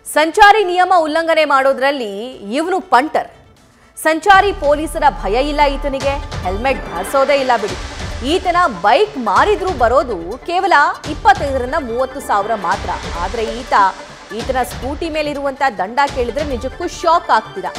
ಸಂಚಾರಿ ನಿಯಮ ಉಲ್ಲಂಘನೆ ಮಾಡೋದ್ರಲ್ಲಿ ಇವನು ಪಂಟರ್. ಸಂಚಾರಿ ಪೊಲೀಸರ ಭಯ ಇಲ್ಲ ಈತನಿಗೆ, ಹೆಲ್ಮೆಟ್ ಧರಿಸೋದೇ ಇಲ್ಲ ಬಿಡಿ. ಈತನ ಬೈಕ್ ಮಾರಿದ್ರೂ ಬರೋದು ಕೇವಲ 25ರಿಂದ 30 ಸಾವಿರ ಮಾತ್ರ. ಆದರೆ ಈತನ ಸ್ಕೂಟಿ ಮೇಲಿರುವಂತ ದಂಡ ಕೇಳಿದ್ರೆ ನಿಜಕ್ಕೂ ಶಾಕ್ ಆಗ್ತೀರಾ.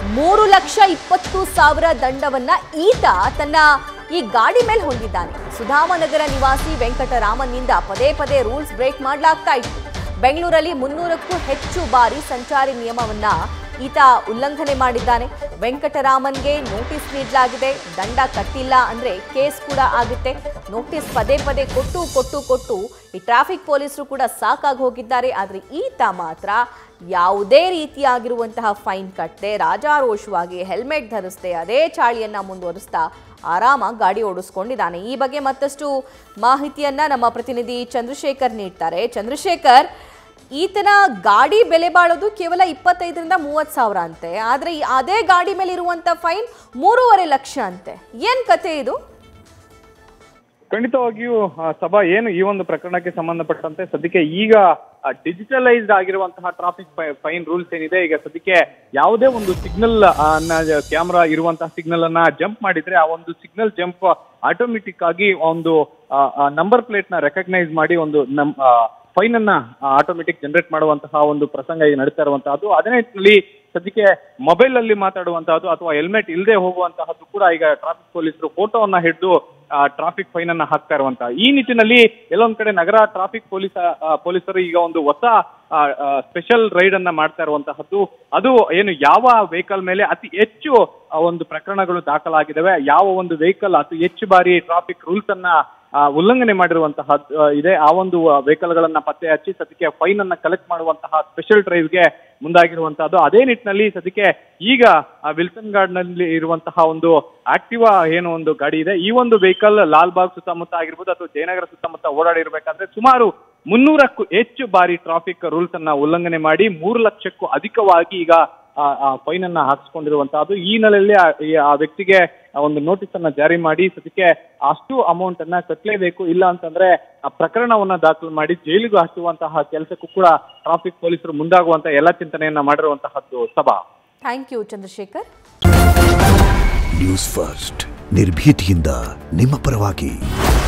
3,20,000 ದಂಡವನ್ನ ಈತ ತನ್ನ ಈ ಗಾಡಿ ಮೇಲೆ ಹೊಂದಿದ್ದಾನೆ. ಸುಧಾಮನಗರ ನಿವಾಸಿ ವೆಂಕಟರಾಮನ್ನಿಂದ ಪದೇ ಪದೇ ರೂಲ್ಸ್ ಬ್ರೇಕ್ ಮಾಡಲಾಗ್ತಾ ಇತ್ತು. ಬೆಂಗಳೂರಲ್ಲಿ 300ಕ್ಕೂ ಹೆಚ್ಚು ಬಾರಿ ಸಂಚಾರಿ ನಿಯಮವನ್ನ ಈತ ಉಲ್ಲಂಘನೆ ಮಾಡಿದ್ದಾನೆ. ವೆಂಕಟರಾಮನ್ಗೆ ನೋಟಿಸ್ ನೀಡಲಾಗಿದೆ. ದಂಡ ಕಟ್ಟಿಲ್ಲ ಅಂದ್ರೆ ಕೇಸ್ ಕೂಡ ಆಗುತ್ತೆ. ನೋಟಿಸ್ ಪದೇ ಪದೇ ಕೊಟ್ಟು ಈ ಟ್ರಾಫಿಕ್ ಪೊಲೀಸರು ಕೂಡ ಸಾಕಾಗಿ ಹೋಗಿದ್ದಾರೆ. ಆದರೆ ಈತ ಮಾತ್ರ ಯಾವುದೇ ರೀತಿಯಾಗಿರುವಂತಹ ಫೈನ್ ಕಟ್ಟದೆ ರಾಜಾರೋಷವಾಗಿ ಹೆಲ್ಮೆಟ್ ಧರಿಸದೆ ಅದೇ ಚಾಳಿಯನ್ನ ಮುಂದುವರಿಸ್ತಾ ಆರಾಮಾಗಿ ಗಾಡಿ ಓಡಿಸ್ಕೊಂಡಿದ್ದಾನೆ. ಈ ಬಗ್ಗೆ ಮತ್ತಷ್ಟು ಮಾಹಿತಿಯನ್ನ ನಮ್ಮ ಪ್ರತಿನಿಧಿ ಚಂದ್ರಶೇಖರ್ ನೀಡ್ತಾರೆ. ಚಂದ್ರಶೇಖರ್, ಈತನ ಗಾಡಿ ಬೆಲೆ ಬಾಳೋದು ಕೇವಲ 25ರಿಂದ 30 ಸಾವಿರ ಅಂತೆ. ಆದ್ರೆ ಅದೇ ಗಾಡಿ ಮೇಲೆ ಇರುವಂತ ಫೈನ್ 3.5 ಲಕ್ಷ ಅಂತೆ. ಏನ್ ಕತೆ ಇದು? ಖಂಡಿತವಾಗಿಯೂ ಸಭಾ, ಏನು ಈ ಒಂದು ಪ್ರಕರಣಕ್ಕೆ ಸಂಬಂಧಪಟ್ಟಂತೆ ಸದ್ಯಕ್ಕೆ ಈಗ ಡಿಜಿಟಲೈಸ್ಡ್ ಆಗಿರುವಂತಹ ಟ್ರಾಫಿಕ್ ಫೈನ್ ರೂಲ್ಸ್ ಏನಿದೆ, ಈಗ ಸದ್ಯಕ್ಕೆ ಯಾವುದೇ ಒಂದು ಸಿಗ್ನಲ್ ಕ್ಯಾಮ್ರಾ ಇರುವಂತಹ ಸಿಗ್ನಲ್ ಅನ್ನ ಜಂಪ್ ಮಾಡಿದ್ರೆ ಆ ಒಂದು ಸಿಗ್ನಲ್ ಜಂಪ್ ಆಟೋಮೆಟಿಕ್ ಆಗಿ ಒಂದು ನಂಬರ್ ಪ್ಲೇಟ್ ನ ರೆಕಗ್ನೈಸ್ ಮಾಡಿ ಒಂದು ಫೈನ್ ಅನ್ನ ಆಟೋಮೆಟಿಕ್ ಜನರೇಟ್ ಮಾಡುವಂತಹ ಒಂದು ಪ್ರಸಂಗ ಈಗ ನಡೀತಾ ಇರುವಂತಹದ್ದು. ಅದೇ ನಿಟ್ಟಿನಲ್ಲಿ ಸದ್ಯಕ್ಕೆ ಮೊಬೈಲ್ ಅಲ್ಲಿ ಮಾತಾಡುವಂತಹದ್ದು ಅಥವಾ ಹೆಲ್ಮೆಟ್ ಇಲ್ಲದೆ ಹೋಗುವಂತಹದ್ದು ಕೂಡ ಈಗ ಟ್ರಾಫಿಕ್ ಪೊಲೀಸರು ಫೋಟೋವನ್ನ ಹಿಡಿದು ಟ್ರಾಫಿಕ್ ಫೈನ್ ಅನ್ನ ಹಾಕ್ತಾ ಇರುವಂತಹ ಈ ನಿಟ್ಟಿನಲ್ಲಿ ಎಲ್ಲೊಂದ್ ಕಡೆ ನಗರ ಟ್ರಾಫಿಕ್ ಪೊಲೀಸರು ಈಗ ಒಂದು ಹೊಸ ಸ್ಪೆಷಲ್ ರೈಡ್ ಅನ್ನ ಮಾಡ್ತಾ ಇರುವಂತಹದ್ದು. ಅದು ಏನು, ಯಾವ ವೆಹಿಕಲ್ ಮೇಲೆ ಅತಿ ಹೆಚ್ಚು ಒಂದು ಪ್ರಕರಣಗಳು ದಾಖಲಾಗಿದ್ದಾವೆ, ಯಾವ ಒಂದು ವೆಹಿಕಲ್ ಅತಿ ಹೆಚ್ಚು ಬಾರಿ ಟ್ರಾಫಿಕ್ ರೂಲ್ಸ್ ಅನ್ನ ಉಲ್ಲಂಘನೆ ಮಾಡಿರುವಂತಹ ಇದೆ, ಆ ಒಂದು ವೆಹಿಕಲ್ ಗಳನ್ನ ಪತ್ತೆ ಹಚ್ಚಿ ಸದ್ಯಕ್ಕೆ ಫೈನ್ ಅನ್ನ ಕಲೆಕ್ಟ್ ಮಾಡುವಂತಹ ಸ್ಪೆಷಲ್ ಡ್ರೈವ್ಗೆ ಮುಂದಾಗಿರುವಂತಹದ್ದು. ಅದೇ ನಿಟ್ಟಿನಲ್ಲಿ ಸದ್ಯಕ್ಕೆ ಈಗ ವಿಲ್ಸನ್ ಗಾರ್ಡ್ ನಲ್ಲಿ ಇರುವಂತಹ ಒಂದು ಆಕ್ಟಿವಾ ಏನು ಒಂದು ಗಾಡಿ ಇದೆ, ಈ ಒಂದು ವೆಹಿಕಲ್ ಲಾಲ್ಬಾಗ್ ಸುತ್ತಮುತ್ತ ಆಗಿರ್ಬೋದು ಅಥವಾ ಜಯನಗರ ಸುತ್ತಮುತ್ತ ಓಡಾಡಿರ್ಬೇಕಾದ್ರೆ ಸುಮಾರು 300ಕ್ಕೂ ಹೆಚ್ಚು ಬಾರಿ ಟ್ರಾಫಿಕ್ ರೂಲ್ಸ್ ಅನ್ನ ಉಲ್ಲಂಘನೆ ಮಾಡಿ 3 ಲಕ್ಷಕ್ಕೂ ಅಧಿಕವಾಗಿ ಈಗ ಫೈನ್ ಅನ್ನ ಹಾಕಿಸ್ಕೊಂಡಿರುವಂತಹದ್ದು. ಈ ಹಿನ್ನೆಲೆಯಲ್ಲಿ ಆ ವ್ಯಕ್ತಿಗೆ ಒಂದು ನೋಟಿಸ್ ಅನ್ನ ಜಾರಿ ಮಾಡಿ ಸದ್ಯಕ್ಕೆ ಅಷ್ಟು ಅಮೌಂಟ್ ಅನ್ನ ಕಟ್ಟಲೇಬೇಕು, ಇಲ್ಲ ಅಂತಂದ್ರೆ ಆ ಪ್ರಕರಣವನ್ನ ದಾಖಲು ಮಾಡಿ ಜೈಲಿಗೂ ಹಾಕುವಂತಹ ಕೆಲಸಕ್ಕೂ ಕೂಡ ಟ್ರಾಫಿಕ್ ಪೊಲೀಸರು ಮುಂದಾಗುವಂತ ಎಲ್ಲ ಚಿಂತನೆಯನ್ನ ಮಾಡಿರುವಂತಹದ್ದು. ಸಭಾ, thank you Chandrashekar. News first, ನಿರ್ಭೀತಿಯಿಂದ ನಿಮ್ಮ ಪರವಾಗಿ.